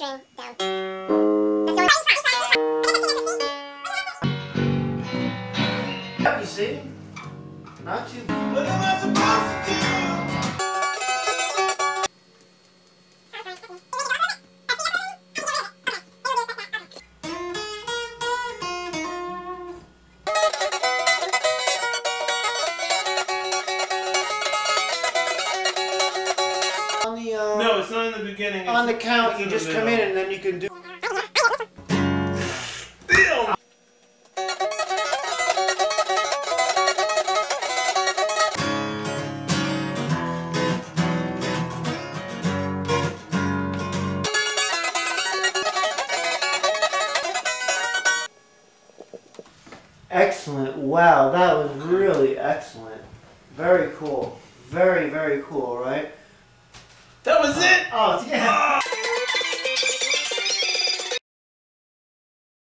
string down. You see? Not too bad. What am I supposed to do? No, it's not in the beginning. On the count, you just come in and then you can do. Damn! Excellent. Wow, that was really excellent. Very cool. Very, very cool, right? That was it! Oh, yeah.